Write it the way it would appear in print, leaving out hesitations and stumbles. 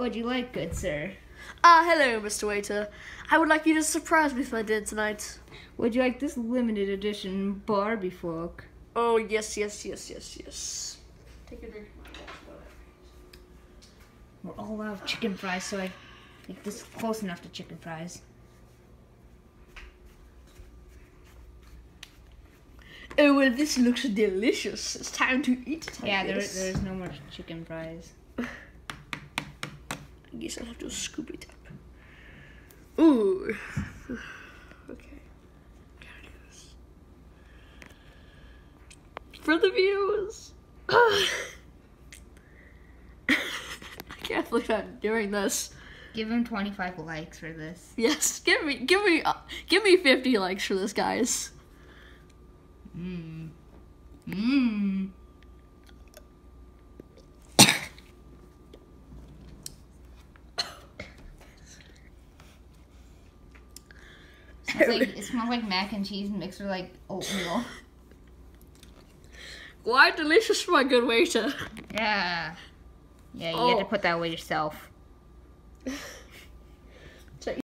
What'd you like, good sir? Hello, Mr. Waiter. I would like you to surprise me with my dinner tonight. Would you like this limited edition Barbie fork? Oh, yes. Take a drink. We're all out of chicken fries, so I think this is close enough to chicken fries. Oh, well, this looks delicious. It's time to eat it. Yeah, there's no more chicken fries. I guess I'll have to scoop it up. Ooh. Okay. Gotta do this. For the views. I can't believe I'm doing this. Give him 25 likes for this. Yes, give me 50 likes for this, guys. It smells like mac and cheese mixed with like oatmeal. Why delicious for my good waiter? Yeah. Yeah, you had to put that away yourself.